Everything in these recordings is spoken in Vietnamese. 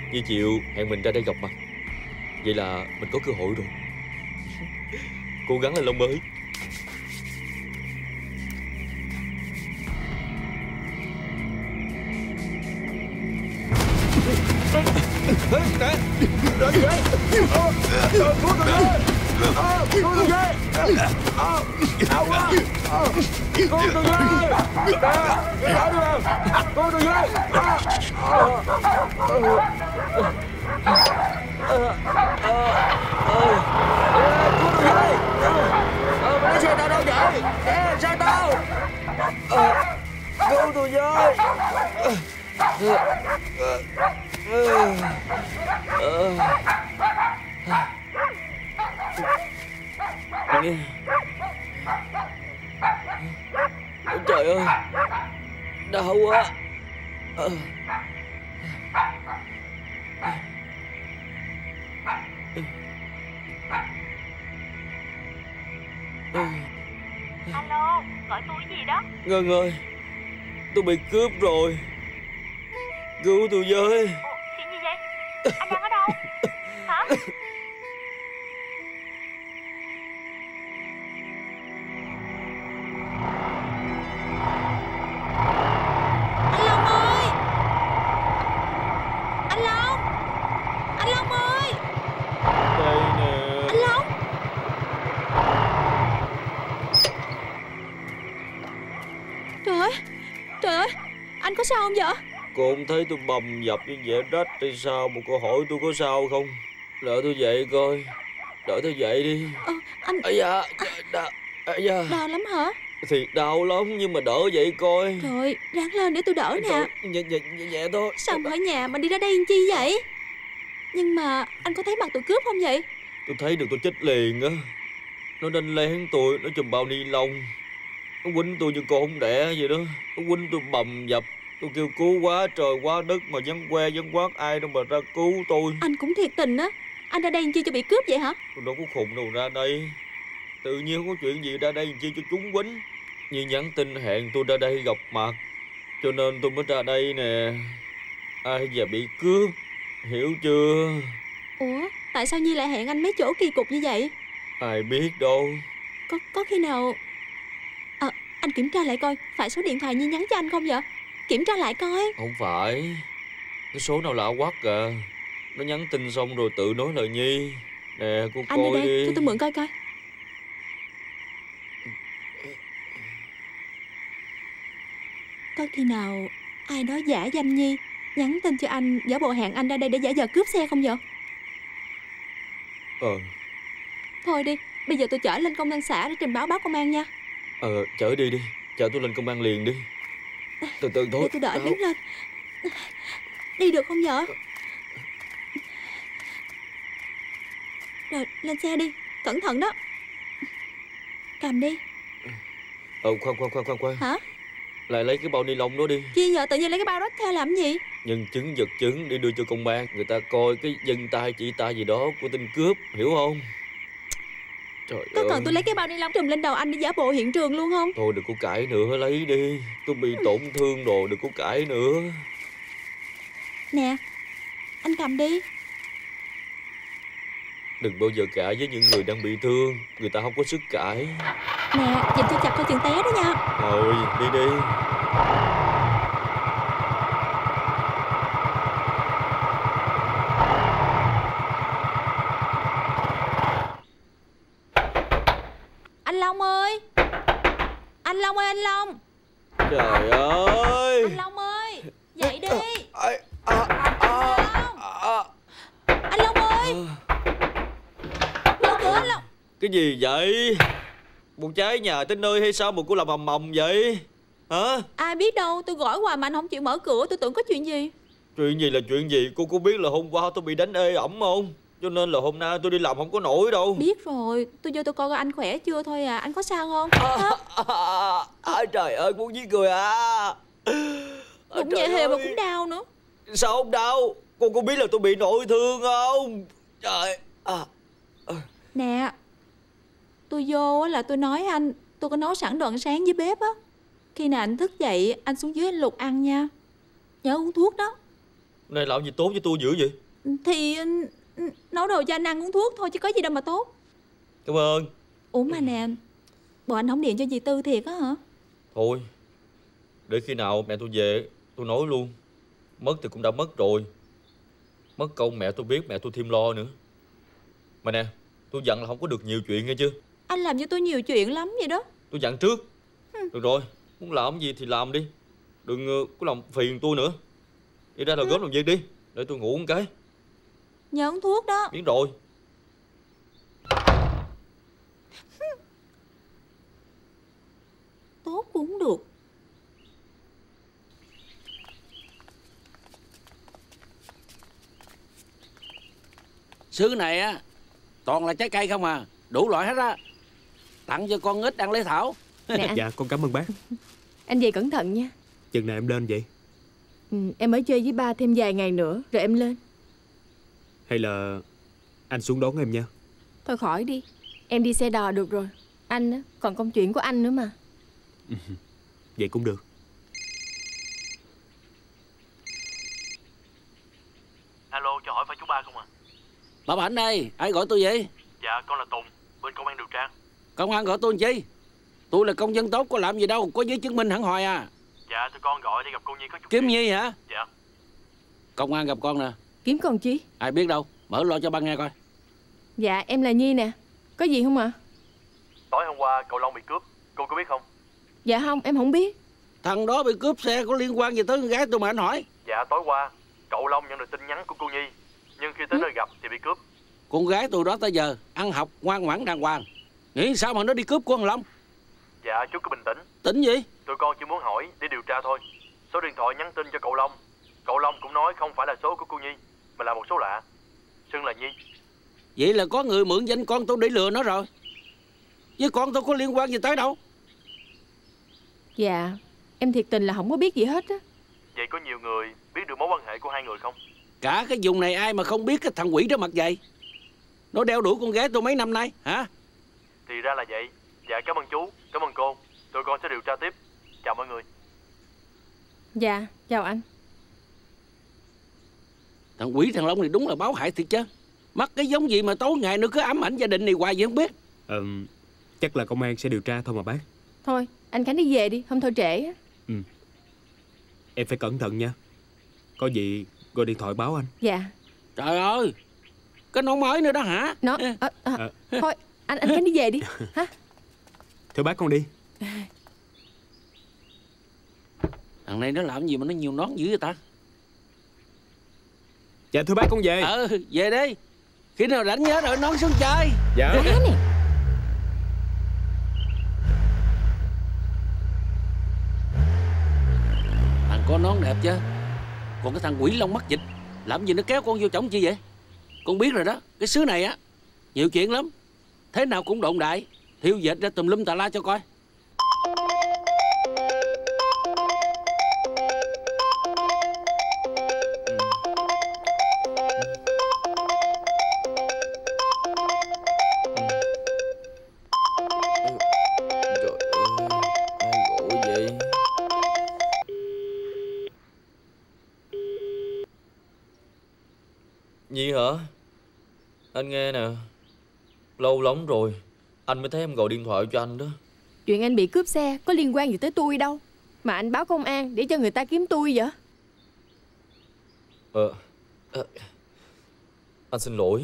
Với Chiều hẹn mình ra đây gặp mặt. Vậy là mình có cơ hội rồi. Cố gắng lên Long ơi. Lấy xe tao đâu vậy? Nè, xe tao. Cứu tôi với. Trời ơi, đau quá. Alo, gọi tôi gì đó? Ngân ơi, tôi bị cướp rồi. Cứu tôi với. Ủa, chuyện gì vậy? Anh đang ở đâu? Hả? Anh Long ơi! Anh Long! Anh Long ơi! Đây nè. Anh Long! Trời ơi! Trời ơi! Anh có sao không vậy? Cô không thấy tôi bầm dập như vậy rách hay sao mà cô hỏi tôi có sao không? Đợi tôi dậy coi. Đợi tôi dậy đi. Anh... Ây da, da. Đau lắm hả? Thì đau lắm nhưng mà đỡ vậy coi. Trời, ráng lên để tôi đỡ nè. Nhẹ thôi. Sao mà ở nhà mà đi ra đây làm chi vậy? Nhưng mà anh có thấy mặt tụi cướp không vậy? Tôi thấy được tôi chết liền á. Nó đánh lén tôi, nó chùm bao ni lông. Nó quýnh tôi như con không đẻ vậy đó. Nó quýnh tôi bầm dập. Tôi kêu cứu quá trời quá đất mà vắng que vắng quát ai đâu mà ra cứu tôi. Anh cũng thiệt tình á. Anh ra đây làm chi cho bị cướp vậy hả? Tôi đâu có khùng đâu ra đây. Tự nhiên không có chuyện gì ra đây làm chi cho chúng quýnh. Như nhắn tin hẹn tôi ra đây gặp mặt, cho nên tôi mới ra đây nè. Ai giờ bị cướp, hiểu chưa? Ủa, tại sao Nhi lại hẹn anh mấy chỗ kỳ cục như vậy? Ai biết đâu. Có khi nào... anh kiểm tra lại coi phải số điện thoại Nhi nhắn cho anh không vậy? Kiểm tra lại coi. Không phải. Cái số nào lạ quắc à. Nó nhắn tin xong rồi tự nói lời Nhi. Nè cô anh coi đây, đi. cho tôi mượn coi coi. Có khi nào ai đó giả danh Nhi nhắn tin cho anh giả bộ hẹn anh ra đây để giả vờ cướp xe không vậy? Thôi đi, bây giờ tôi chở lên công an xã để trình báo công an nha. Chở đi đi. Chở tôi lên công an liền đi. Từ từ thôi. Để tôi đỡ đứng lên. Đi được không vợ? Rồi, lên xe đi. Cẩn thận đó. Cầm đi. Khoan. Hả? Lại lấy cái bao ni lông đó đi. Chi vậy? Tự nhiên lấy cái bao đó theo làm gì? Nhân chứng vật chứng để đưa cho công an. Người ta coi cái vân tay chỉ tay gì đó của tên cướp. Hiểu không? Trời Có ơi. cần tôi lấy cái bao ni lông trùm lên đầu anh để giả bộ hiện trường luôn không? Thôi đừng có cãi nữa, lấy đi. Tôi bị tổn thương rồi, đừng có cãi nữa. Nè, anh cầm đi. Đừng bao giờ cãi với những người đang bị thương. Người ta không có sức cãi. Nè, dìm cho chặt coi chừng té đó nha. Thôi, đi đi. Anh Long ơi! Anh Long ơi, anh Long! Trời ơi! Anh Long ơi! Dậy đi! Anh Long ơi! Mở cửa anh Long! Cái gì vậy? Một cháy nhà tới nơi hay sao mà cô làm ầm ầm vậy? Hả? Ai biết đâu, tôi gõ hoài mà anh không chịu mở cửa. Tôi tưởng có chuyện gì. Chuyện gì là chuyện gì? Cô có biết là hôm qua tôi bị đánh ê ẩm không? Cho nên là hôm nay tôi đi làm không có nổi đâu. Biết rồi, tôi vô tôi coi anh khỏe chưa thôi à. Anh có sao không? Trời ơi, muốn giết người à. Cũng nhẹ hề mà cũng đau nữa. Sao không đau? Cô có biết là tôi bị nội thương không? Trời. Nè, tôi vô là tôi nói anh, tôi có nấu sẵn đồ ăn sáng dưới bếp á. Khi nào anh thức dậy, anh xuống dưới anh luộc ăn nha. Nhớ uống thuốc đó. Này làm gì tốt với tôi dữ vậy? Thì nấu đồ cho anh ăn uống thuốc thôi chứ có gì đâu mà tốt. Cảm ơn. Ủa mà nè, bộ anh không điện cho dì Tư thiệt á hả? Thôi, để khi nào mẹ tôi về tôi nói luôn. Mất thì cũng đã mất rồi. Mất công mẹ tôi biết, mẹ tôi thêm lo nữa. Mà nè, tôi dặn là không có được nhiều chuyện nghe chưa? Anh làm cho tôi nhiều chuyện lắm vậy đó. Tôi dặn trước. Được rồi, muốn làm gì thì làm đi. Đừng có làm phiền tôi nữa. Đi ra là góp làm việc đi, để tôi ngủ một cái. Nhớ uống thuốc đó. Biết rồi. Tốt cũng được. Xứ này á toàn là trái cây không à, đủ loại hết á. Tặng cho con nít ăn lấy thảo. Nè anh. Dạ con cảm ơn bác. Anh về cẩn thận nha. Chừng nào em lên vậy? Em ở chơi với ba thêm vài ngày nữa rồi em lên. Hay là anh xuống đón em nha. Thôi khỏi đi, em đi xe đò được rồi. Anh á, còn công chuyện của anh nữa mà. Vậy cũng được. Alo, cho hỏi phải chú Ba không à? Bà Bảnh đây, ai gọi tôi vậy? Dạ, con là Tùng, bên công an điều tra. Công an gọi tôi làm chi? Tôi là công dân tốt, có làm gì đâu, có giấy chứng minh hẳn hoi à. Dạ, tụi con gọi để gặp cô Nhi có chút Kiếm chuyện. Nhi hả? Dạ. Công an gặp con nè. Kiếm con chi? Ai biết đâu, mở lo cho ba nghe coi. Dạ em là Nhi nè. Có gì không ạ? Tối hôm qua cậu Long bị cướp, cô có biết không? Dạ không, em không biết. Thằng đó bị cướp xe có liên quan gì tới con gái tôi mà anh hỏi? Dạ, tối qua cậu Long nhận được tin nhắn của cô Nhi, nhưng khi tới nơi gặp thì bị cướp. Con gái tôi đó tới giờ ăn học ngoan ngoãn đàng hoàng, nghĩ sao mà nó đi cướp của thằng Long? Dạ, chú cứ bình tĩnh. Tỉnh gì? Tụi con chỉ muốn hỏi để điều tra thôi. Số điện thoại nhắn tin cho cậu Long, cậu Long cũng nói không phải là số của cô Nhi, mà là một số lạ, xưng là Nhi. Vậy là có người mượn danh con tôi để lừa nó rồi. Với con tôi có liên quan gì tới đâu. Dạ, em thiệt tình là không có biết gì hết á. Vậy có nhiều người biết được mối quan hệ của hai người không? Cả cái vùng này ai mà không biết cái thằng quỷ đó mặt dày. Nó đeo đuổi con gái tôi mấy năm nay hả? Thì ra là vậy. Dạ, cảm ơn chú, cảm ơn cô. Tụi con sẽ điều tra tiếp. Chào mọi người. Dạ, chào anh. Thằng quỷ thằng Long này đúng là báo hại thiệt chứ. Mắc cái giống gì mà tối ngày nó cứ ám ảnh gia đình này hoài vậy không biết. Chắc là công an sẽ điều tra thôi mà bác. Thôi, anh Khánh đi về đi, không thôi trễ á. Em phải cẩn thận nha. Có gì gọi điện thoại báo anh. Dạ. Trời ơi, cái nón mới nữa đó hả? Nó thôi, anh Khánh đi về đi. Hả? Thưa bác con đi. Thằng này nó làm gì mà nó nhiều nón dữ vậy ta? Dạ thưa bác con về. Về đi. Khi nào rảnh nhớ rồi nón xuống chơi. Dạ. Thằng có nón đẹp chứ. Còn cái thằng quỷ lông mắt dịch làm gì nó kéo con vô chổng chi vậy? Con biết rồi đó, cái xứ này á nhiều chuyện lắm. Thế nào cũng đồn đại, thiêu dệt ra tùm lum tà la cho coi. Nhi hả? Anh nghe nè, lâu lắm rồi anh mới thấy em gọi điện thoại cho anh đó. Chuyện anh bị cướp xe có liên quan gì tới tôi đâu mà anh báo công an để cho người ta kiếm tôi vậy? Anh xin lỗi.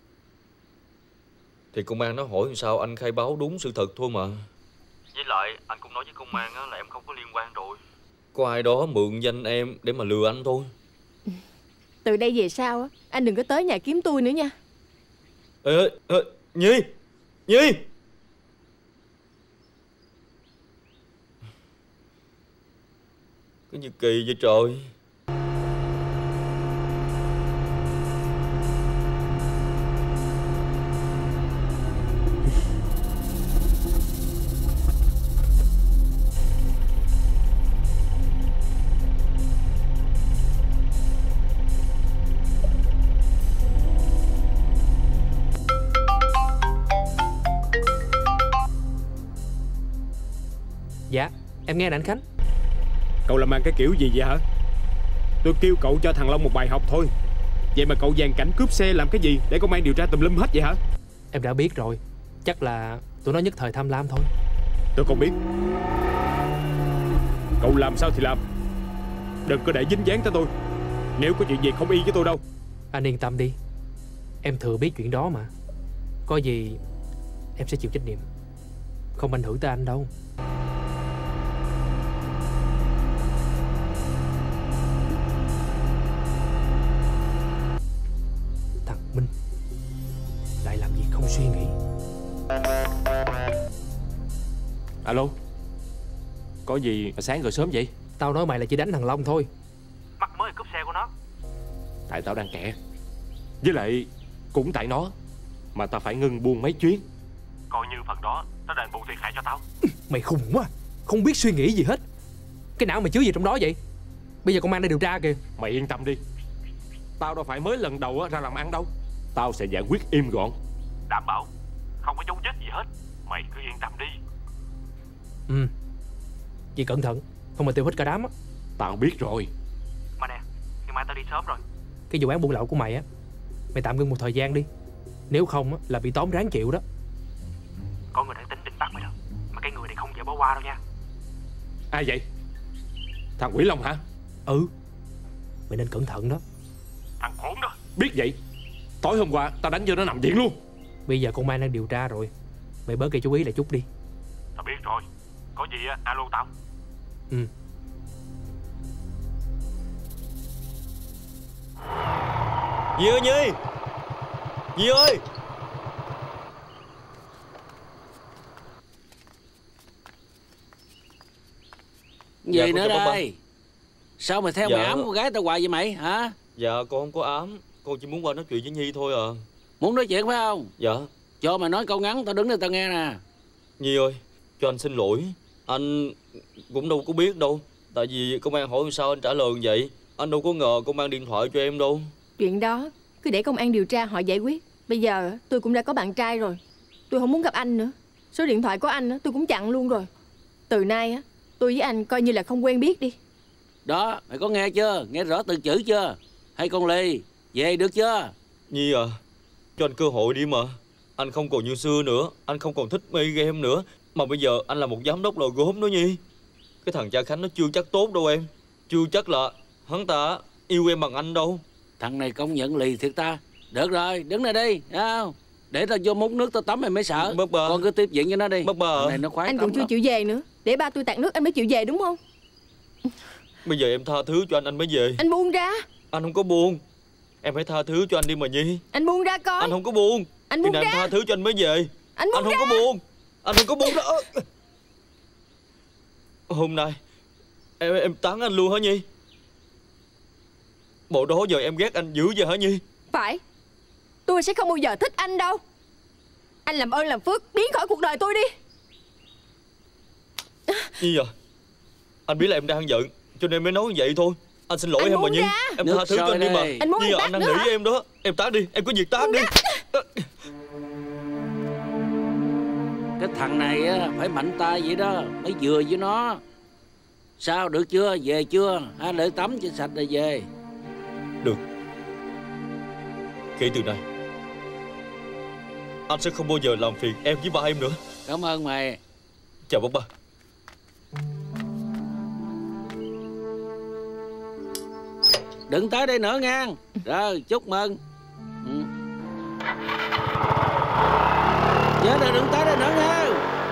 Thì công an nó hỏi làm sao anh khai báo đúng sự thật thôi mà. Với lại anh cũng nói với công an là em không có liên quan rồi. Có ai đó mượn danh em để mà lừa anh thôi. Từ đây về sau á, anh đừng có tới nhà kiếm tôi nữa nha. Nhi! Nhi! Cái gì kỳ vậy trời? Dạ, em nghe nè anh Khánh. Cậu làm ăn cái kiểu gì vậy hả? Tôi kêu cậu cho thằng Long một bài học thôi. Vậy mà cậu dàn cảnh cướp xe làm cái gì để công an điều tra tùm lum hết vậy hả? Em đã biết rồi. Chắc là tụi nó nhất thời tham lam thôi. Tôi không biết. Cậu làm sao thì làm, đừng có để dính dáng tới tôi. Nếu có chuyện gì không y với tôi đâu. Anh yên tâm đi, em thừa biết chuyện đó mà. Có gì em sẽ chịu trách nhiệm, không ảnh hưởng tới anh đâu. Thằng Minh lại làm gì không suy nghĩ. Alo, có gì mà sáng rồi sớm vậy? Tao nói mày là chỉ đánh thằng Long thôi. Mắc mới cướp xe của nó. Tại tao đang kẹt. Với lại cũng tại nó mà tao phải ngưng buôn mấy chuyến. Coi như phần đó nó đền bù thiệt hại cho tao. Mày khùng quá, không biết suy nghĩ gì hết. Cái não mày chứa gì trong đó vậy? Bây giờ công an đang điều tra kìa. Mày yên tâm đi, tao đâu phải mới lần đầu ra làm ăn đâu. Tao sẽ giải quyết im gọn, đảm bảo không có dấu vết gì hết. Mày cứ yên tâm đi. Ừ, chị cẩn thận, không mà tiêu hết cả đám á. Tao biết rồi. Mà nè, ngày mai tao đi sớm rồi. Cái vụ án buôn lậu của mày á, mày tạm ngưng một thời gian đi. Nếu không á là bị tóm ráng chịu đó. Có người đang tính định bắt mày rồi. Mà cái người này không dễ bỏ qua đâu nha. Ai vậy? Thằng Quỷ Long hả? Ừ, mày nên cẩn thận đó. Thằng khốn đó. Biết vậy, tối hôm qua tao đánh cho nó nằm viện luôn. Bây giờ công an đang điều tra rồi, mày bớt gây chú ý lại chút đi. Tao biết rồi. Có gì á, alo tao. Ừ. Dì ơi Nhi! Dì ơi! Gì con nữa chào đây? Sao mày theo Dạ. mày ám con gái tao hoài vậy mày hả? Dạ con không có ám, con chỉ muốn qua nói chuyện với Nhi thôi à. Muốn nói chuyện phải không? Dạ. Cho mày nói câu ngắn, tao đứng đây tao nghe nè. Nhi ơi, cho anh xin lỗi. Anh cũng đâu có biết đâu. Tại vì công an hỏi sao anh trả lời vậy. Anh đâu có ngờ công an điện thoại cho em đâu. Chuyện đó cứ để công an điều tra họ giải quyết. Bây giờ tôi cũng đã có bạn trai rồi, tôi không muốn gặp anh nữa. Số điện thoại của anh tôi cũng chặn luôn rồi. Từ nay tôi với anh coi như là không quen biết đi. Đó, mày có nghe chưa? Nghe rõ từng chữ chưa? Hay con Ly, về được chưa? Nhi à, cho anh cơ hội đi mà. Anh không còn như xưa nữa. Anh không còn thích mê game nữa. Mà bây giờ anh là một giám đốc lò gốm đó Nhi. Cái thằng cha Khánh nó chưa chắc tốt đâu em. Chưa chắc là hắn ta yêu em bằng anh đâu. Thằng này công nhận lì thiệt ta. Được rồi, đứng này đi, thấy không? Để tao vô múc nước tao tắm mày mới sợ. Bác ba. Con cứ tiếp diện cho nó đi. Bác ba. Thằng này nó khoái Anh tắm cũng chưa lắm. chịu về nữa. Để ba tôi tạt nước anh mới chịu về đúng không? Bây giờ em tha thứ cho anh mới về. Anh buông ra. Anh không có buông. Em hãy tha thứ cho anh đi mà Nhi. Anh buông ra coi. Anh không có buông. Anh buông Khi nào em ra. tha thứ cho anh mới về. Anh buông không ra. có buông. Anh không có buông đó. Hôm nay em tán anh luôn hả Nhi? Bộ đó giờ em ghét anh dữ vậy hả Nhi? Phải. Tôi sẽ không bao giờ thích anh đâu. Anh làm ơn làm phước biến khỏi cuộc đời tôi đi. Nhi à, anh biết là em đang giận cho nên mới nói như vậy thôi. Anh xin lỗi Anh em mà buông Nhi. ra. Em Nước tha thứ cho sôi anh đi mà. đây. Anh muốn Nhi em à, tát anh năn nữa nỉ hả? với em đó. Em tát đi, em có việc tát Buông đi. ra. Cái thằng này á, phải mạnh tay vậy đó mới vừa với nó. Sao, được chưa? Về chưa? Hay để tắm cho sạch rồi về? Được. Kể từ nay anh sẽ không bao giờ làm phiền em với ba em nữa. Cảm ơn mày. Chào bác ba. Đừng tới đây nữa nha. Rồi, chúc mừng. Ừ. Nhớ là đừng tới đây nữa nha.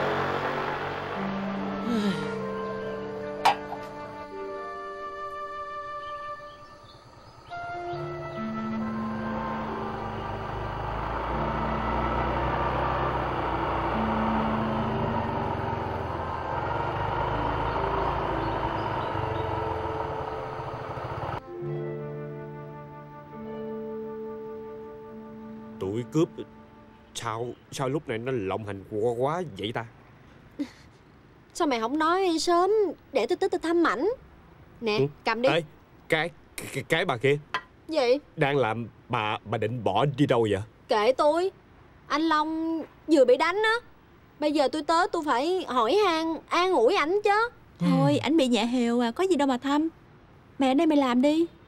Tụi cướp sao lúc này nó lộng hành quá vậy ta? Sao mày không nói sớm để tôi tới tôi thăm ảnh? Nè, cầm đi. Ê, cái bà kia Gì? đang làm, bà định bỏ đi đâu vậy? Kệ tôi. Anh Long vừa bị đánh á. Bây giờ tôi tới tôi phải hỏi han an ủi ảnh chứ. Thôi ảnh bị nhẹ hều à, có gì đâu mà thăm. Mày ở đây mày làm đi.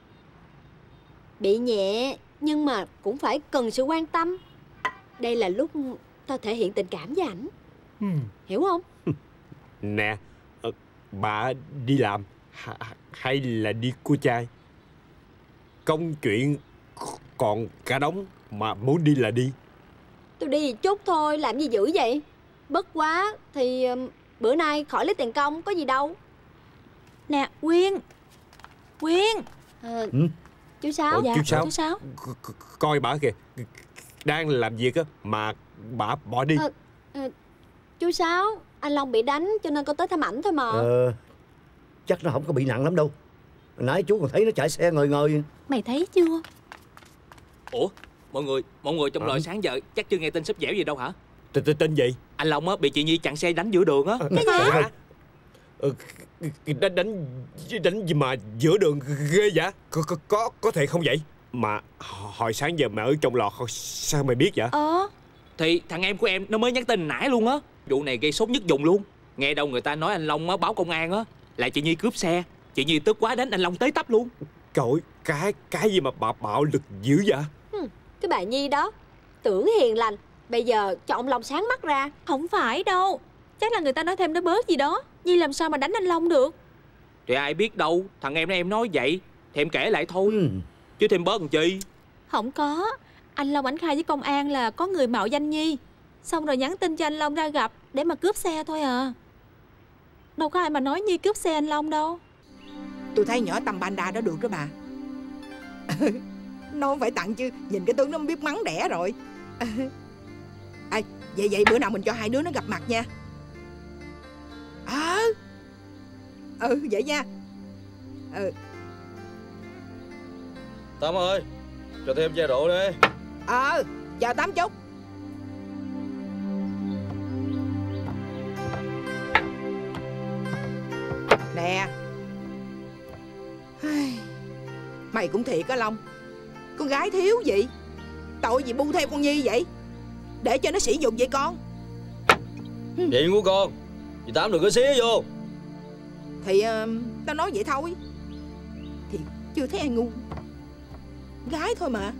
Bị nhẹ nhưng mà cũng phải cần sự quan tâm. Đây là lúc tao thể hiện tình cảm với ảnh. Hiểu không? Nè, bà đi làm hay là đi cua trai? Công chuyện còn cả đống mà muốn đi là đi. Tôi đi chút thôi, làm gì dữ vậy? Bất quá thì bữa nay khỏi lấy tiền công, có gì đâu. Nè Quyên. Quyên. Chú Sáu. Dạ, chú Sáu. chú Sáu. Coi bà kìa, đang làm việc á mà bà bỏ đi. Chú Sáu, anh Long bị đánh cho nên con tới thăm ảnh thôi mà. Chắc nó không có bị nặng lắm đâu. Hồi nãy chú còn thấy nó chạy xe ngời ngời. Mày thấy chưa? Ủa, mọi người trong đội sáng giờ chắc chưa nghe tin sắp dẻo gì đâu hả? Tin gì? Anh Long á bị chị Nhi chặn xe đánh giữa đường á. Cái gì? Đánh gì mà giữa đường ghê vậy? Có thể không vậy? Mà hồi sáng giờ mẹ ở trong lò sao mày biết vậy? Thì thằng em của em nó mới nhắn tin nãy luôn á. Vụ này gây sốt nhất vùng luôn. Nghe đâu người ta nói anh Long á báo công an á là chị Nhi cướp xe. Chị Nhi tức quá đánh anh Long tới tấp luôn. Trời ơi, cái gì mà bà bạo lực dữ vậy? Cái bà Nhi đó tưởng hiền lành, bây giờ cho ông Long sáng mắt ra. Không phải đâu, chắc là người ta nói thêm nói bớt gì đó. Nhi làm sao mà đánh anh Long được? Thì ai biết đâu, thằng em nói vậy thì em kể lại thôi. Chứ thêm bớt làm chi. Không có. Anh Long ảnh khai với công an là có người mạo danh Nhi, xong rồi nhắn tin cho anh Long ra gặp để mà cướp xe thôi à. Đâu có ai mà nói Nhi cướp xe anh Long đâu. Tôi thấy nhỏ Tâm Panda đó được đó bà. Nó không phải tặng chứ, nhìn cái tướng nó biết mắng đẻ rồi. Vậy bữa nào mình cho hai đứa nó gặp mặt nha. Vậy nha. Tám ơi, cho thêm chai rượu đi. Chờ Tám chút. Nè, mày cũng thiệt á Long. Con gái thiếu gì, tội gì bu theo con Nhi vậy, để cho nó sỉ nhục vậy con. Chuyện của con, dì Tám đừng có xía vô. Thì tao nói vậy thôi. Thì chưa thấy ai ngu, gái thôi mà.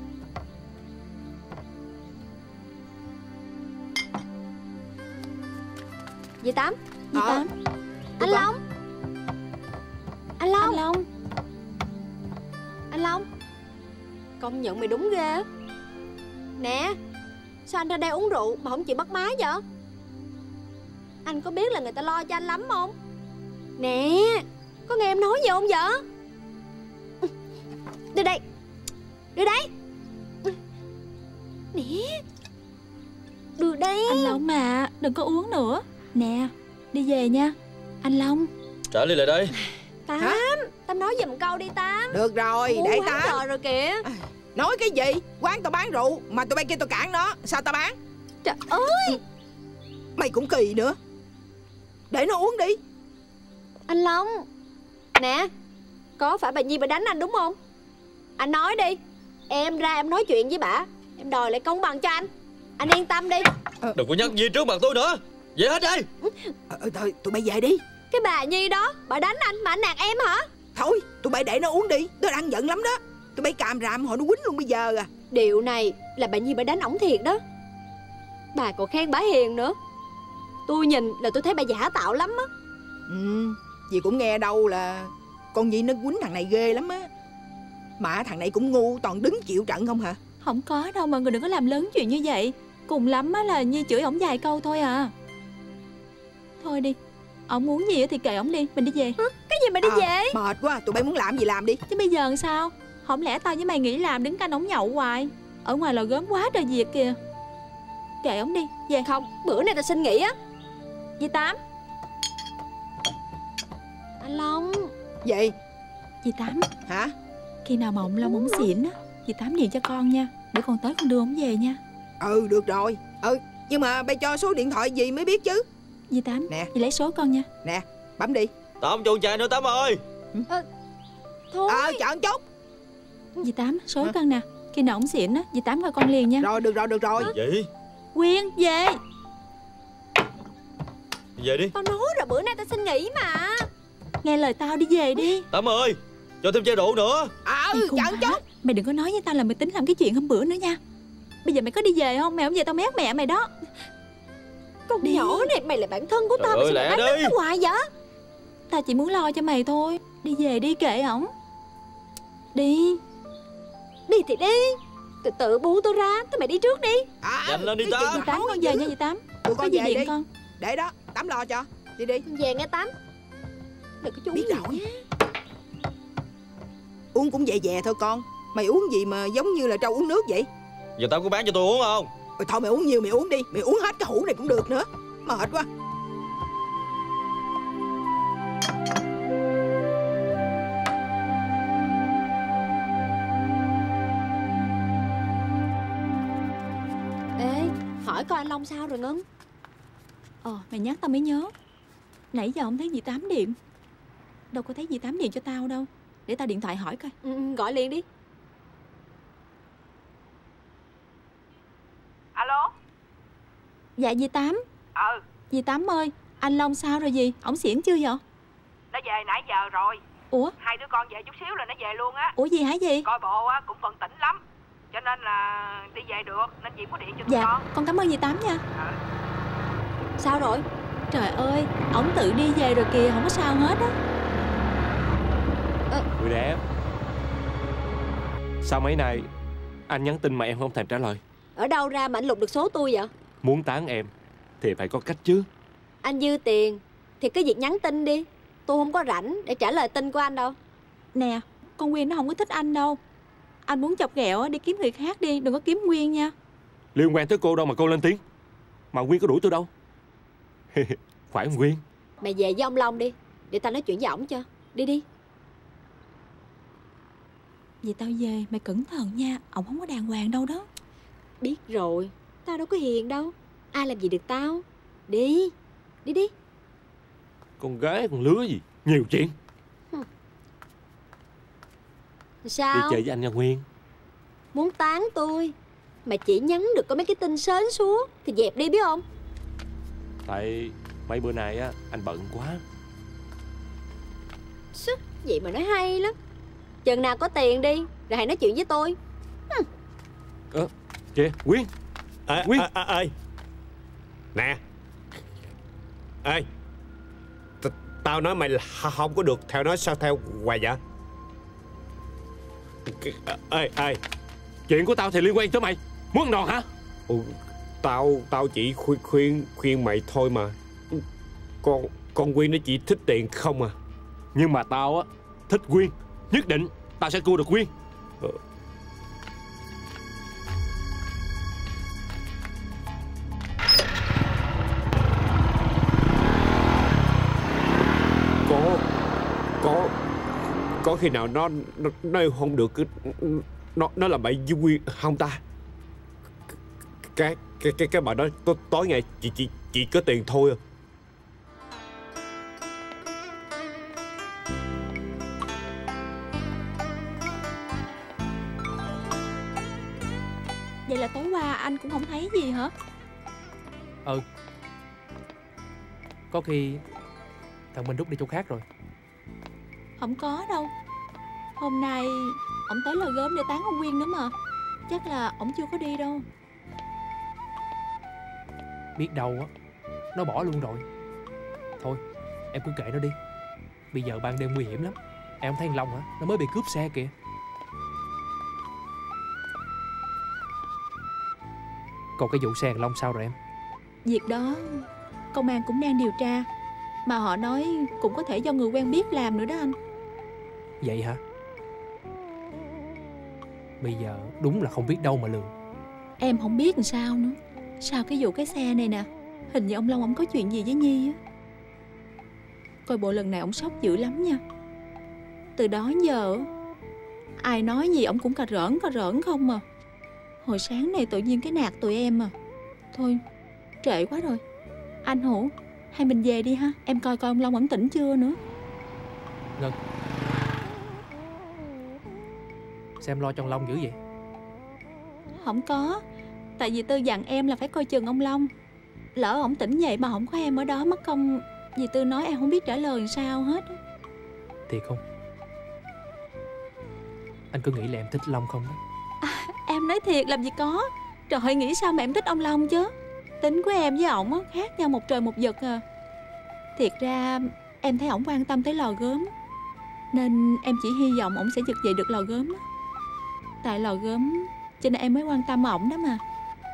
Dì Tám. Dì Tám. Anh Long. Anh Long. Anh Long. Anh Long, công nhận mày đúng ghê á. Nè, sao anh ra đây uống rượu mà không chịu bắt máy vậy? Anh có biết là người ta lo cho anh lắm không? Nè, có nghe em nói gì không vậy? Đưa đây. Đưa đây. Nè, đưa đây. Anh Long mà, đừng có uống nữa. Nè, đi về nha. Anh Long. Trả ly lại đây. Tám, Tám nói giùm câu đi Tám. Được rồi, để Tám. Trời rồi kìa. Nói cái gì? Quán tao bán rượu mà tụi bay kêu tao cản nó, sao tao bán? Trời ơi, mày cũng kỳ nữa. Để nó uống đi. Anh Long. Nè, có phải bà Nhi bà đánh anh đúng không? Anh nói đi, em ra em nói chuyện với bà, em đòi lại công bằng cho anh. Anh yên tâm đi. Đừng có nhắc gì trước mặt tôi nữa. Về hết đi. Thôi tụi bay về đi. Cái bà Nhi đó, bà đánh anh mà anh nạt em hả? Thôi tụi bay để nó uống đi, nó đang giận lắm đó. Tụi bay càm ràm hồi nó quýnh luôn bây giờ à. Điều này là bà Nhi bà đánh ổng thiệt đó. Bà còn khen bà hiền nữa. Tôi nhìn là tôi thấy bà giả tạo lắm á. Dì cũng nghe đâu là con Nhi nó quýnh thằng này ghê lắm á. Mà thằng này cũng ngu, toàn đứng chịu trận không hả? Không có đâu, mọi người đừng có làm lớn chuyện như vậy. Cùng lắm á là Nhi chửi ổng vài câu thôi à. Thôi đi, ổng muốn gì thì kệ ổng đi, mình đi về. Cái gì mà đi về? Mệt quá, tụi bay muốn làm gì làm đi. Chứ bây giờ sao? Không lẽ tao với mày nghỉ làm đứng canh ổng nhậu hoài? Ở ngoài lò gớm quá trời việc kìa. Kệ ổng đi, về. Không, bữa nay tao xin nghỉ á. Dì Tám. Anh Long. Vậy Dì Tám. Hả? Khi nào mà ổng Long ổng xỉn á, dì Tám điện cho con nha, để con tới con đưa ổng về nha. Được rồi. Nhưng mà bay cho số điện thoại gì mới biết chứ. Dì Tám, nè, dì lấy số con nha. Nè, bấm đi. Tám cho chai nữa Tám ơi. Thôi. Chọn chút. Dì Tám, số con nè. Khi nào ổng xỉn á, dì Tám coi con liền nha. Rồi, được rồi. Vậy Quyên, về. Về đi. Tao nói rồi bữa nay tao xin nghỉ mà. Nghe lời tao đi về đi. Tám ơi, Cho thêm chai rượu nữa. Chẳng chút. Mày đừng có nói với tao là mày tính làm cái chuyện hôm bữa nữa nha. Bây giờ mày có đi về không? Mày không về tao mét mẹ mày đó. Con nhỏ này, mày là bạn thân của tao, Trời mày ơi, sao mày lẹ đánh đi. nó hoài vậy? Tao chỉ muốn lo cho mày thôi. Đi về đi, kệ ổng. Đi. Đi thì đi. Từ từ buông tôi ra. Tụi mày đi trước đi. Nhanh lên đi cái Tám. chuyện Dì Tám con về nha dì Tám. Tụi Có con gì về điện đi. con. Để đó, Tám lo cho. Đi đi. Về nghe Tám. Đừng có chú Biết gì rồi. nha. Uống cũng về thôi con. Mày uống gì mà giống như là trâu uống nước vậy? Giờ tao có bán cho tôi uống không? Thôi mày uống nhiều mày uống đi. Mày uống hết cái hũ này cũng được nữa. Mệt quá. Ê, hỏi coi anh Long sao rồi Ngân? Mày nhắc tao mới nhớ. Nãy giờ không thấy dì Tám điện. Đâu có thấy dì Tám điện cho tao đâu. Để tao điện thoại hỏi coi. Gọi liền đi. Alo. Dạ dì Tám. Dì Tám ơi, anh Long sao rồi dì? Ổng xỉn chưa vậy? Nó về nãy giờ rồi. Ủa? Hai đứa con về chút xíu là nó về luôn á. Ủa gì hả dì? Coi bộ á cũng còn tỉnh lắm, cho nên là đi về được, nên chị có điện cho tụi Dạ, con. con cảm ơn dì Tám nha. Sao rồi? Trời ơi, ổng tự đi về rồi kìa, không có sao hết á. Người đẹp. Sao mấy nay anh nhắn tin mà em không thèm trả lời? Ở đâu ra mà anh lục được số tôi vậy? Muốn tán em thì phải có cách chứ. Anh dư tiền thì cứ việc nhắn tin đi. Tôi không có rảnh để trả lời tin của anh đâu. Nè, con Nguyên nó không có thích anh đâu. Anh muốn chọc ghẹo đi kiếm người khác đi, đừng có kiếm Nguyên nha. Liên quan tới cô đâu mà cô lên tiếng. Mà Nguyên có đuổi tôi đâu. Phải không Nguyên? Mày về với ông Long đi, để tao nói chuyện với ổng cho. Đi đi. Vậy tao về, mày cẩn thận nha. Ổng không có đàng hoàng đâu đó. Biết rồi, tao đâu có hiền đâu. Ai làm gì được tao. Đi, đi đi. Con gái con lứa gì, nhiều chuyện. Sao? Đi chơi với anh nha Nguyên. Muốn tán tôi mà chỉ nhắn được có mấy cái tin sến súa thì dẹp đi biết không? Tại mấy bữa nay á anh bận quá. Vậy mà nói hay lắm. Chừng nào có tiền đi rồi hãy nói chuyện với tôi. Kìa Nguyên. Nguyên. Ê nè. Ê, tao nói mày là không có được theo nó sao theo hoài vậy? Ê. Chuyện của tao thì liên quan tới mày. Muốn ăn đòn hả? Tao chỉ khuyên mày thôi mà. Con Quyên nó chỉ thích tiền không à. Nhưng mà tao á thích Quyên. Nhất định tao sẽ cua được Quyên. Có khi nào nó không được nó làm bậy với Quyên không ta? Cái bà đó tối ngày chỉ có tiền thôi à. Vậy là tối qua anh cũng không thấy gì hả? Có khi thằng Minh Đúc đi chỗ khác rồi. Không có đâu. Hôm nay ổng tới lời gớm để tán ông Nguyên nữa mà. Chắc là ổng chưa có đi đâu. Biết đâu á nó bỏ luôn rồi. Thôi em cứ kệ nó đi. Bây giờ ban đêm nguy hiểm lắm. Em không thấy thằng Long hả? Nó mới bị cướp xe kìa. Còn cái vụ xe thằng Long sao rồi em? Việc đó công an cũng đang điều tra. Mà họ nói cũng có thể do người quen biết làm nữa đó anh. Vậy hả? Bây giờ đúng là không biết đâu mà lường. Em không biết làm sao nữa. Sao cái vụ cái xe này nè, hình như ông Long ông có chuyện gì với Nhi á. Coi bộ lần này ông sốc dữ lắm nha. Từ đó đến giờ ai nói gì ông cũng cà rỡn không mà. Hồi sáng này tự nhiên cái nạt tụi em à. Thôi trễ quá rồi. Anh Hữu, hay mình về đi ha. Em coi coi ông Long ổng tỉnh chưa nữa. Ngân, sao em lo cho ông Long dữ vậy? Không có. Tại vì Tư dặn em là phải coi chừng ông Long. Lỡ ổng tỉnh dậy mà không có em ở đó mất công. Vì Tư nói em không biết trả lời sao hết. Thiệt không? Anh cứ nghĩ là em thích Long không đó. Em nói thiệt làm gì có. Trời ơi, nghĩ sao mà em thích ông Long chứ. Tính của em với ổng á khác nhau một trời một vực à. Thiệt ra em thấy ổng quan tâm tới lò gốm, nên em chỉ hy vọng ổng sẽ vực dậy được lò gốm á. Tại lò gốm cho nên em mới quan tâm ổng đó mà.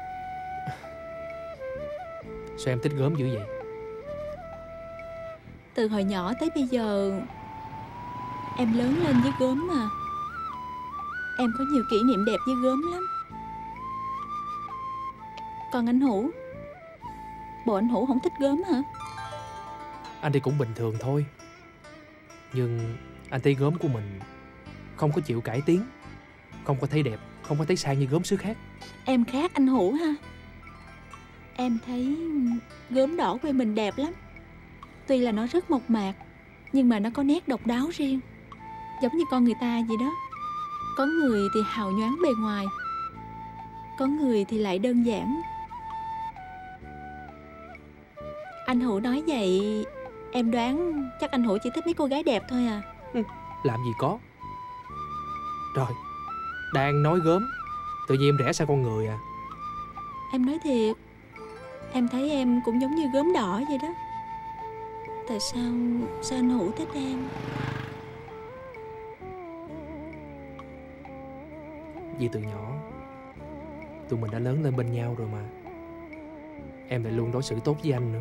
Sao em thích gốm dữ vậy? Từ hồi nhỏ tới bây giờ em lớn lên với gốm mà. Em có nhiều kỷ niệm đẹp với gốm lắm. Còn anh Hữu, bộ anh Hữu không thích gốm hả? Anh thì cũng bình thường thôi. Nhưng anh thấy gốm của mình không có chịu cải tiến, không có thấy đẹp, không có thấy sang như gốm xứ khác. Em khác anh Hữu ha. Em thấy gốm đỏ quê mình đẹp lắm. Tuy là nó rất mộc mạc, nhưng mà nó có nét độc đáo riêng. Giống như con người ta vậy đó. Có người thì hào nhoáng bề ngoài, có người thì lại đơn giản. Anh Hữu nói vậy, em đoán chắc anh Hữu chỉ thích mấy cô gái đẹp thôi à. Làm gì có. Rồi, đang nói gốm, tự nhiên em rẽ sang con người à. Em nói thiệt, em thấy em cũng giống như gốm đỏ vậy đó. Tại sao anh Hữu thích em? Vì từ nhỏ tụi mình đã lớn lên bên nhau rồi mà. Em lại luôn đối xử tốt với anh nữa.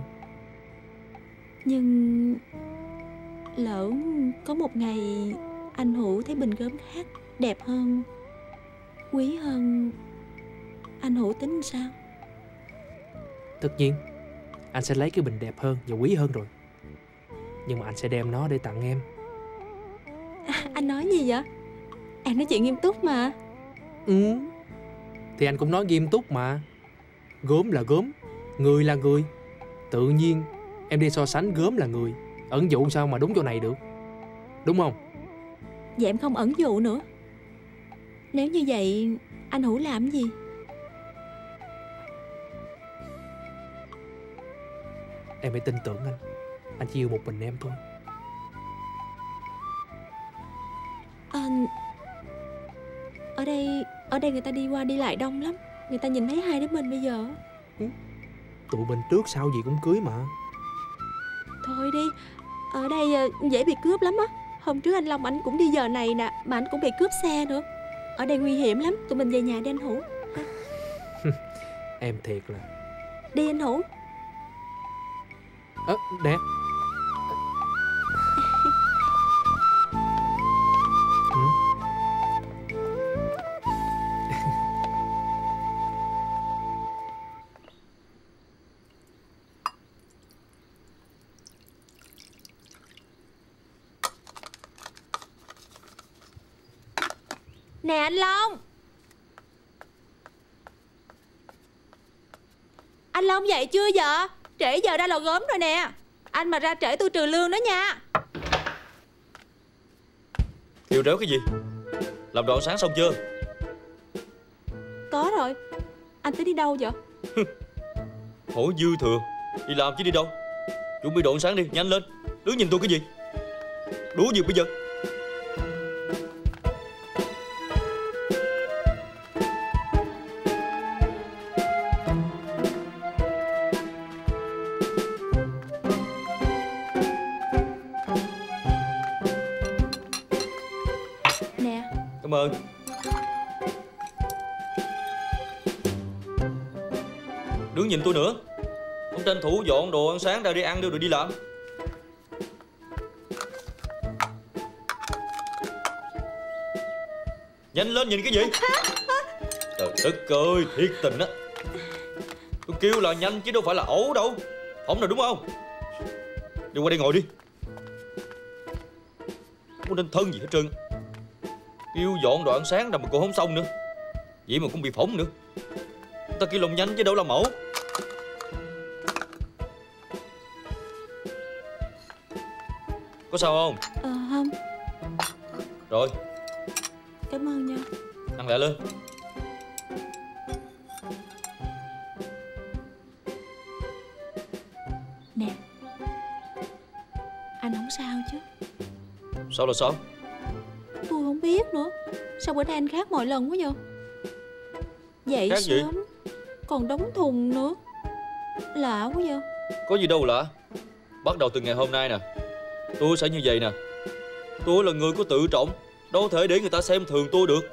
Nhưng lỡ có một ngày anh Hữu thấy bình gốm khác đẹp hơn, quý hơn, anh Hữu tính sao? Tất nhiên anh sẽ lấy cái bình đẹp hơn và quý hơn rồi. Nhưng mà anh sẽ đem nó để tặng em. Anh nói gì vậy? Em nói chuyện nghiêm túc mà. Thì anh cũng nói nghiêm túc mà. Gốm là gốm, người là người. Tự nhiên em đi so sánh gốm là người, ẩn dụ sao mà đúng chỗ này được, đúng không? Vậy em không ẩn dụ nữa. Nếu như vậy anh Hữu làm gì? Em hãy tin tưởng anh chỉ yêu một mình em thôi. Ở đây người ta đi qua đi lại đông lắm. Người ta nhìn thấy hai đứa mình bây giờ. Tụi mình trước sau gì cũng cưới mà. Thôi đi, ở đây dễ bị cướp lắm á. Hôm trước anh Long anh cũng đi giờ này nè, mà anh cũng bị cướp xe nữa. Ở đây nguy hiểm lắm. Tụi mình về nhà đi anh Hữu. Em thiệt là. Đi anh Hữu. Nè. Nè anh Long. Anh Long dậy chưa vậy? Trễ giờ ra lò gốm rồi nè. Anh mà ra trễ tôi trừ lương đó nha. Kêu réo cái gì? Làm đồ ăn sáng xong chưa? Có rồi. Anh tính đi đâu vậy? Hỏi dư thừa. Đi làm chứ đi đâu. Chuẩn bị đồ ăn sáng đi, nhanh lên. Đứng nhìn tôi cái gì? Đùa gì bây giờ? Cảm ơn. Đừng nhìn tôi nữa. Không tranh thủ dọn đồ ăn sáng ra đi ăn đi rồi đi làm. Nhanh lên, nhìn cái gì? Trời đất ơi, thiệt tình á. Tôi kêu là nhanh chứ đâu phải là ẩu đâu. Không nào đúng không? Đi qua đây ngồi đi. Không có nên thân gì hết trơn. Kêu dọn đồ ăn sáng rồi mà cô không xong nữa. Vậy mà cũng bị phỏng nữa. Ta kêu lòng nhanh chứ đâu là mẫu. Có sao không? Không. Rồi. Cảm ơn nha. Ăn lại lên. Nè, anh không sao chứ? Sao là sao? Tôi không biết nữa. Sao bữa nay anh khác mọi lần quá vậy? Dậy Khác gì? sớm còn đóng thùng nữa. Lạ quá vậy. Có gì đâu lạ. Bắt đầu từ ngày hôm nay nè, tôi sẽ như vậy nè. Tôi là người có tự trọng, đâu thể để người ta xem thường tôi được.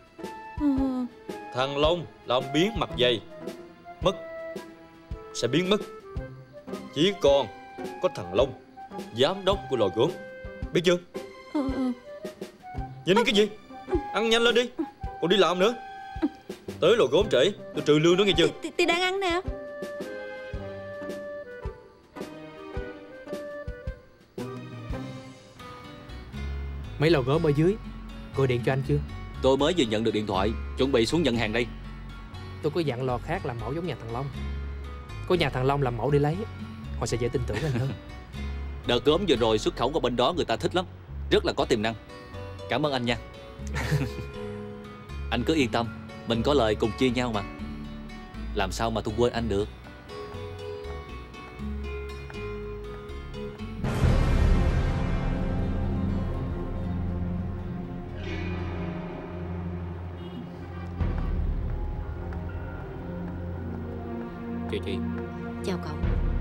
Thằng Long làm biến mặt dày, mất sẽ biến mất. Chỉ còn có thằng Long, giám đốc của lò gốm, biết chưa? Nhìn cái gì? Ăn nhanh lên đi, còn đi làm nữa. Tới lò gốm trễ, tôi trừ lương đó nghe chưa? Thì đang ăn nè. Mấy lò gốm ở dưới gọi điện cho anh chưa? Tôi mới vừa nhận được điện thoại, chuẩn bị xuống nhận hàng đây. Tôi có dặn lò khác làm mẫu giống nhà thằng Long. Có nhà thằng Long làm mẫu đi lấy, họ sẽ dễ tin tưởng anh hơn. Đợt gốm vừa rồi xuất khẩu qua bên đó người ta thích lắm, rất là có tiềm năng. Cảm ơn anh nha. Anh cứ yên tâm, mình có lời cùng chia nhau mà. Làm sao mà tôi quên anh được. Chào chị. Chào cậu.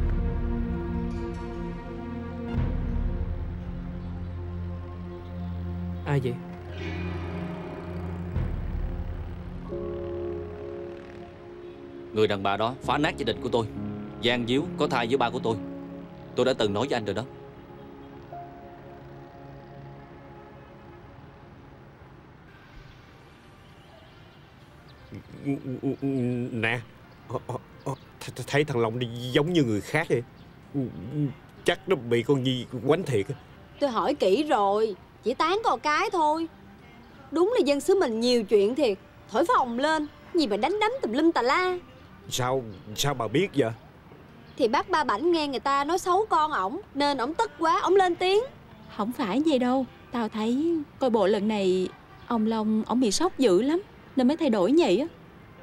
Ai vậy? Người đàn bà đó phá nát gia đình của tôi, gian díu có thai với ba của tôi. Tôi đã từng nói với anh rồi đó. Nè, thấy thằng Long đi giống như người khác vậy. Chắc nó bị con Nhi quánh thiệt. Tôi hỏi kỹ rồi, chỉ tán có một cái thôi. Đúng là dân xứ mình nhiều chuyện thiệt. Thổi phồng lên, gì mà đánh đấm tùm lum tà la. Sao bà biết vậy? Thì bác Ba Bảnh nghe người ta nói xấu con ổng, nên ổng tức quá, ổng lên tiếng. Không phải vậy đâu. Tao thấy coi bộ lần này ông Long ổng bị sốc dữ lắm, nên mới thay đổi vậy á.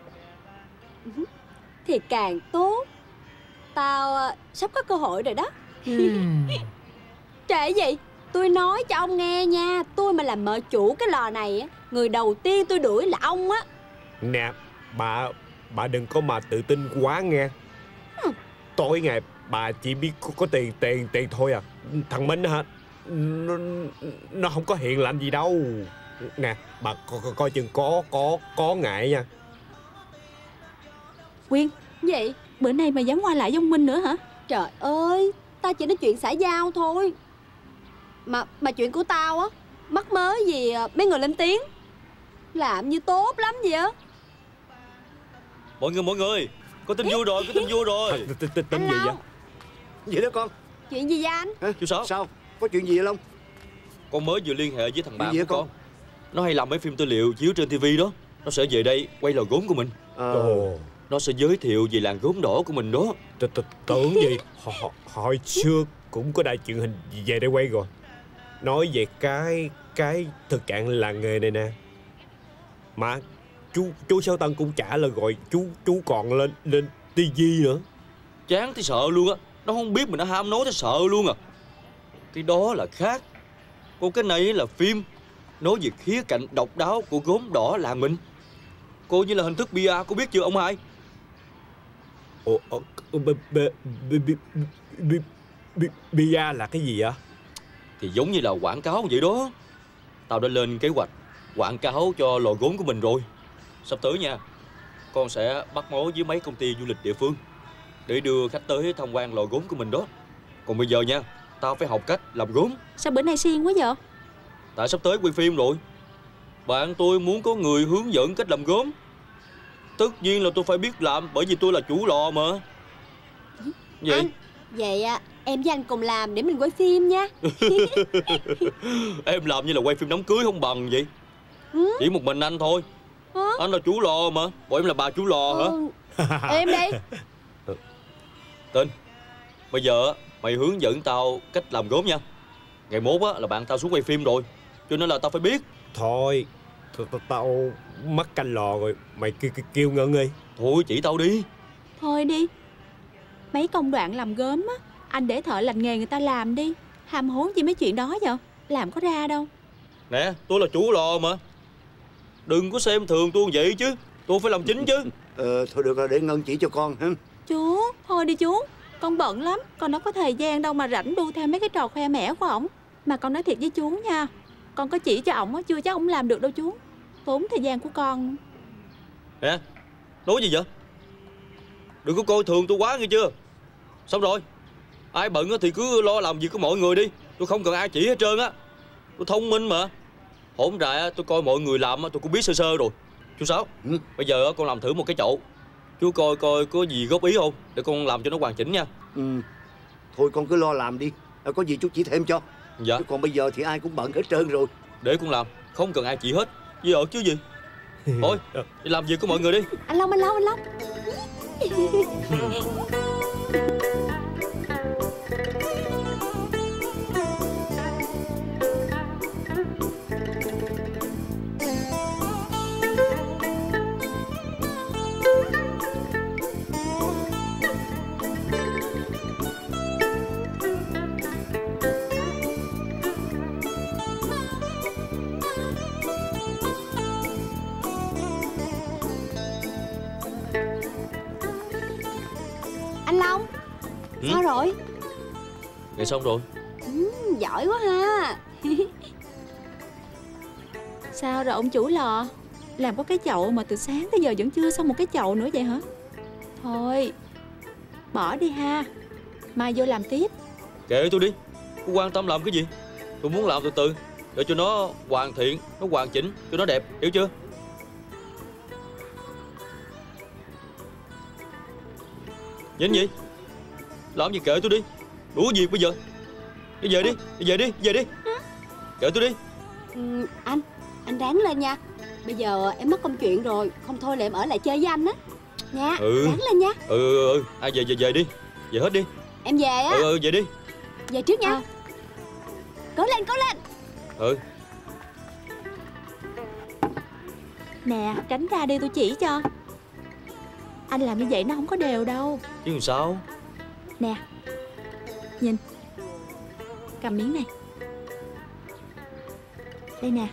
Thì càng tốt. Tao sắp có cơ hội rồi đó. Trễ gì? Tôi nói cho ông nghe nha, tôi mà làm mợ chủ cái lò này á, người đầu tiên tôi đuổi là ông á. Nè, bà đừng có mà tự tin quá nghe. Tối ngày bà chỉ biết có tiền thôi à. Thằng Minh hả, nó không có hiền lành gì đâu. Nè, bà coi chừng có ngại nha. Quyên, gì? Bữa nay mày dám qua lại với ông Minh nữa hả? Trời ơi, tao chỉ nói chuyện xã giao thôi. Mà chuyện của tao á, mắc mớ gì mấy người lên tiếng. Làm như tốt lắm vậy á. Mọi người, có tin vui rồi, có tin vui rồi. Tin gì vậy? Gì đó con? Chuyện gì vậy anh? Chú Sáu. Sao? Có chuyện gì vậy Long? Con mới vừa liên hệ với thằng bạn gì của con. Nó hay làm mấy phim tư liệu chiếu trên TV đó. Nó sẽ về đây quay lò gốm của mình. Nó sẽ giới thiệu về làng gốm đỏ của mình đó. Tưởng gì hồi xưa cũng có đài truyền hình về đây quay rồi. Nói về cái thực trạng làng nghề này nè. Mà chú Sáu Tân cũng trả lời gọi chú còn lên TV nữa. Chán thì sợ luôn á. Nó không biết mình đã ham nói thì sợ luôn à. Cái đó là khác. Còn cái này là phim nói về khía cạnh độc đáo của gốm đỏ làng mình. Cô như là hình thức PR, cô biết chưa ông hai? PR là cái gì vậy? Thì giống như là quảng cáo vậy đó. Tao đã lên kế hoạch quảng cáo cho lò gốm của mình rồi. Sắp tới nha, con sẽ bắt mối với mấy công ty du lịch địa phương để đưa khách tới tham quan lò gốm của mình đó. Còn bây giờ nha, tao phải học cách làm gốm. Sao bữa nay siêng quá vậy? Tại sắp tới quay phim rồi. Bạn tôi muốn có người hướng dẫn cách làm gốm. Tất nhiên là tôi phải biết làm, bởi vì tôi là chủ lò mà. Vậy? Anh, vậy em với anh cùng làm để mình quay phim nha. Em làm như là quay phim đám cưới không bằng vậy. Chỉ một mình anh thôi. Anh là chủ lò mà. Bộ em là bà chủ lò hả? Em đi. Tin, bây giờ mày hướng dẫn tao cách làm gốm nha. Ngày mốt á là bạn tao xuống quay phim rồi, cho nên là tao phải biết. Thôi, tao mắc canh lò rồi. Mày kêu Ngân đi. Thôi chỉ tao đi. Thôi đi. Mấy công đoạn làm gốm á, anh để thợ lành nghề người ta làm đi. Ham hố gì mấy chuyện đó vậy? Làm có ra đâu. Nè, tôi là chủ lò mà. Đừng có xem thường tôi vậy chứ. Tôi phải làm chính chứ. Thôi được rồi, để Ngân chỉ cho con ha. Chú, thôi đi chú. Con bận lắm, con đâu có thời gian đâu mà rảnh đu theo mấy cái trò khoe mẽ của ổng. Mà con nói thiệt với chú nha, con có chỉ cho ổng chưa chắc ổng làm được đâu chú. Tốn thời gian của con. Nè, nói gì vậy? Đừng có coi thường tôi quá nghe chưa. Xong rồi, ai bận thì cứ lo làm việc của mọi người đi. Tôi không cần ai chỉ hết trơn á. Tôi thông minh mà. Hổn rại tôi coi mọi người làm tôi cũng biết sơ sơ rồi. Chú Sáu, bây giờ con làm thử một cái chậu. Chú coi coi có gì góp ý không, để con làm cho nó hoàn chỉnh nha. Thôi con cứ lo làm đi, có gì chú chỉ thêm cho. Dạ. Chứ còn bây giờ thì ai cũng bận hết trơn rồi. Để con làm, không cần ai chỉ hết. Với chứ gì. Thôi, đi làm việc của mọi người đi. Anh Long. Anh Long, sao rồi? Vậy xong rồi. Giỏi quá ha. Sao rồi ông chủ lò? Làm có cái chậu mà từ sáng tới giờ vẫn chưa xong một cái chậu nữa vậy hả? Thôi, bỏ đi ha. Mai vô làm tiếp. Kệ tôi đi, tôi quan tâm làm cái gì. Tôi muốn làm từ từ, để cho nó hoàn thiện, nó hoàn chỉnh, cho nó đẹp, hiểu chưa? Nhìn gì? Làm gì kệ tôi đi. Đủ việc bây giờ. Đi về đi, về đi. Kệ tôi đi. Anh ráng lên nha. Bây giờ em mất công chuyện rồi, không thôi là em ở lại chơi với anh á. Nha, ráng lên nha. Ai về đi. Về hết đi. Em về á. Về đi. Về trước nha. Cố lên. Nè, tránh ra đi tôi chỉ cho. Anh làm như vậy nó không có đều đâu. Chứ làm sao? Nè, nhìn. Cầm miếng này. Đây nè.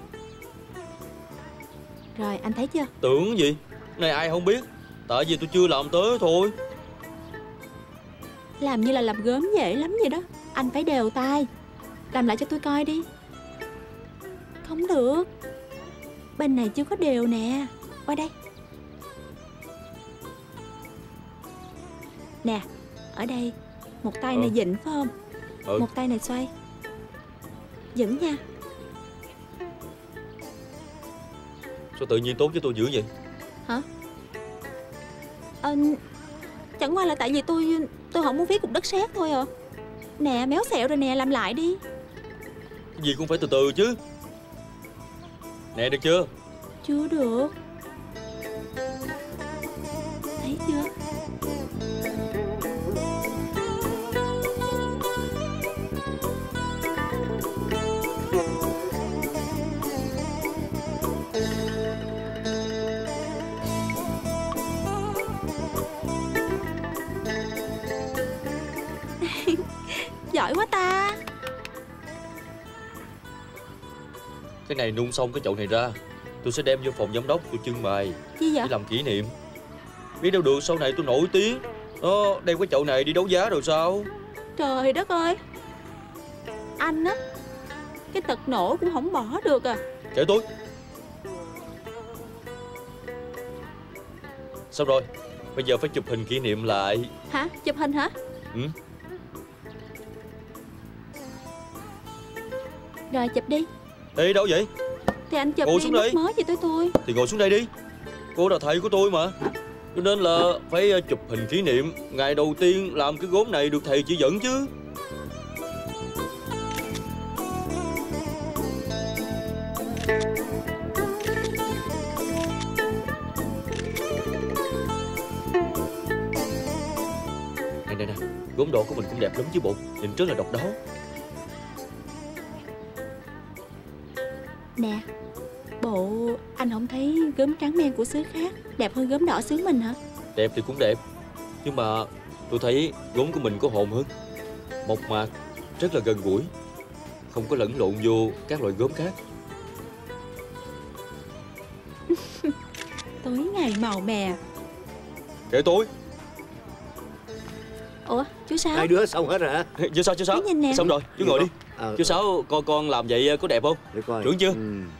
Rồi, anh thấy chưa? Tưởng gì? Này ai không biết. Tại vì tôi chưa làm tới thôi. Làm như là làm gớm dễ lắm vậy đó. Anh phải đều tay. Làm lại cho tôi coi đi. Không được. Bên này chưa có đều nè. Qua đây. Nè, ở đây. Một tay này vịn phải không? Một tay này xoay. Vững nha. Sao tự nhiên tốt với tôi dữ vậy? Hả? Chẳng qua là tại vì tôi không muốn viết cục đất sét thôi à. Nè, méo xẹo rồi nè, làm lại đi. Cái gì cũng phải từ từ chứ. Nè, được chưa? Chưa được. Thấy chưa? Giỏi quá ta. Cái này nung xong cái chậu này ra, tôi sẽ đem vô phòng giám đốc tôi trưng bày. Gì vậy? Để làm kỷ niệm. Biết đâu được sau này tôi nổi tiếng. Đó, đem cái chậu này đi đấu giá rồi sao? Trời đất ơi. Anh á, cái tật nổ cũng không bỏ được à. Kệ tôi. Xong rồi, bây giờ phải chụp hình kỷ niệm lại. Hả? Chụp hình hả? Rồi chụp đi. Ê, đâu vậy? Thì anh chụp ngồi đi, xuống mất đây. mớ gì tới tôi. Thì ngồi xuống đây đi. Cô là thầy của tôi mà. Cho nên là phải chụp hình kỷ niệm ngày đầu tiên làm cái gốm này được thầy chỉ dẫn chứ. Nè, gốm đồ của mình cũng đẹp lắm chứ bộ. Nhìn rất là độc đáo. Nè, bộ anh không thấy gốm trắng men của xứ khác đẹp hơn gốm đỏ xứ mình hả? Đẹp thì cũng đẹp, nhưng mà tôi thấy gốm của mình có hồn hơn. Mộc mạc, rất là gần gũi, không có lẫn lộn vô các loại gốm khác. Tối ngày màu mè. Kệ tôi. Ủa chú Sáu? Hai đứa xong hết rồi hả? Chú Sáu, chú Sáu. Chú nhìn nè. Xong rồi, chú ngồi đi. Chú Sáu. Sáu, coi con làm vậy có đẹp không? Để coi. Chuẩn chưa?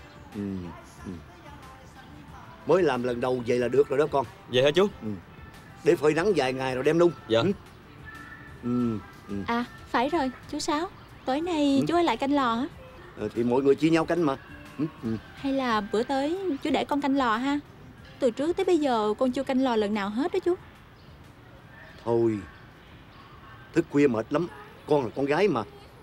Mới làm lần đầu vậy là được rồi đó con. Vậy hả chú? Để phơi nắng vài ngày rồi đem nung. Dạ. À phải rồi chú Sáu, tối nay chú ở lại canh lò hả? Thì mọi người chia nhau canh mà. Hay là bữa tới chú để con canh lò ha? Từ trước tới bây giờ con chưa canh lò lần nào hết đó chú. Thôi, thức khuya mệt lắm. Con là con gái mà.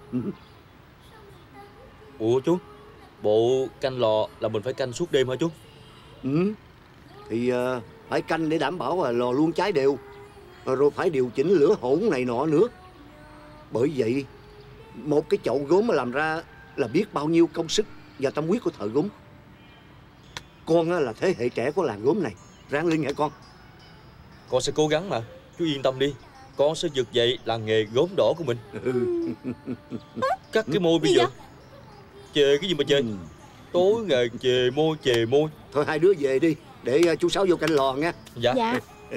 Ủa chú, bộ canh lò là mình phải canh suốt đêm hả chú? Thì phải canh để đảm bảo là lò luôn cháy đều. Rồi phải điều chỉnh lửa hỗn này nọ nữa. Bởi vậy một cái chậu gốm mà làm ra là biết bao nhiêu công sức và tâm huyết của thợ gốm. Con là thế hệ trẻ của làng gốm này, ráng lên hả con? Con sẽ cố gắng mà, chú yên tâm đi. Con sẽ vực dậy làng nghề gốm đỏ của mình. Cắt cái môi bây giờ. Chề cái gì mà chề? Tối ngày chề môi, chề môi. Thôi hai đứa về đi, để chú Sáu vô canh lò nha. Dạ. Dạ.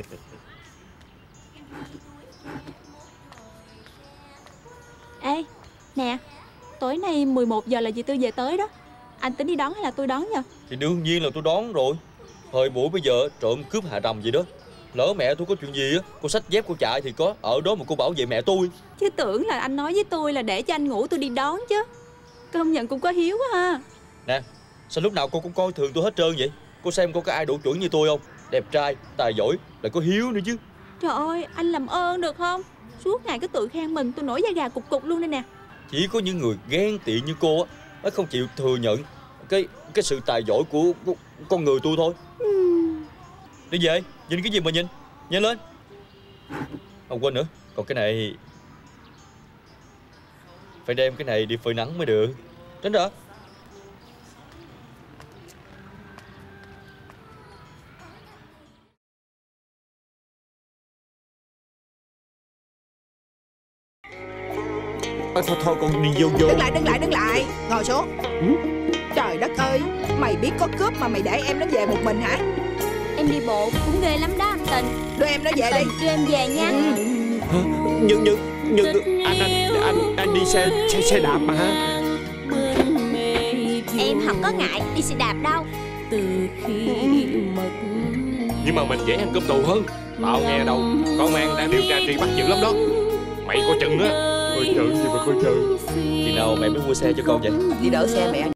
Ê, nè, tối nay 11 giờ là dì Tư về tới đó. Anh tính đi đón hay là tôi đón nha? Thì đương nhiên là tôi đón rồi. Thời buổi bây giờ trộm cướp hạ rầm gì đó. Lỡ mẹ tôi có chuyện gì á, cô xách dép cô chạy thì có ở đó mà cô bảo vệ mẹ tôi. Chứ tưởng là anh nói với tôi là để cho anh ngủ tôi đi đón chứ. Công nhận cũng có hiếu quá ha. Nè, sao lúc nào cô cũng coi thường tôi hết trơn vậy? Cô xem có ai đủ chuẩn như tôi không? Đẹp trai, tài giỏi, lại có hiếu nữa chứ. Trời ơi, anh làm ơn được không? Suốt ngày cứ tự khen mình, tôi nổi da gà cục cục luôn đây nè. Chỉ có những người ghen tị như cô á, mới không chịu thừa nhận cái sự tài giỏi của con người tôi thôi. Đi về, nhìn cái gì mà nhìn? Nhanh lên. Không quên nữa, còn cái này phải đem cái này đi phơi nắng mới được. Tránh ra. Thôi con đi vô. Đứng lại, ngồi xuống. Trời đất ơi, mày biết có cướp mà mày để em nó về một mình hả? Em đi bộ cũng ghê lắm đó anh Tình. Đưa em nó về đi. Đưa em về nha. Nhưng anh đi xe đạp mà. Em không có ngại đi xe đạp đâu. Nhưng mà mình dễ ăn cơm tù hơn. Tao nghe đâu công an đang điều tra truy bắt dữ lắm đó. Mày coi chừng á. Coi chừng gì mà coi chừng. Khi nào mẹ mới mua xe cho con vậy? Đi đỡ xe mẹ.